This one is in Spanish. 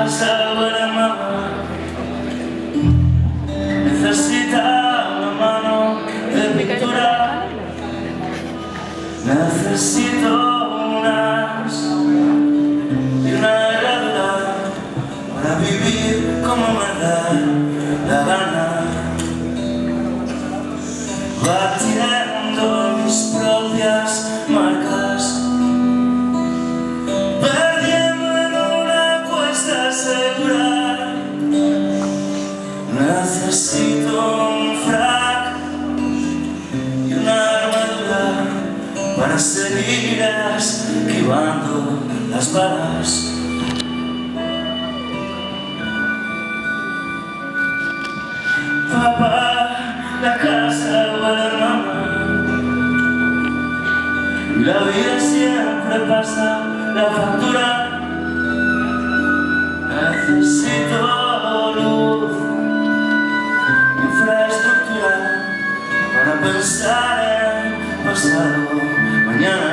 casa huele a mamá. Necesita una mano de pintura. Necesito unas y una herradura para vivir como me da la gana, batiendo mis propias marcas, perdiendo en una apuesta segura. Necesito un frac y una armadura para seguir esquivando las balas. Papá, la casa huele a mamá, y la vida siempre pasa la factura. Necesito luz, infraestructura para pensar en pasado mañana.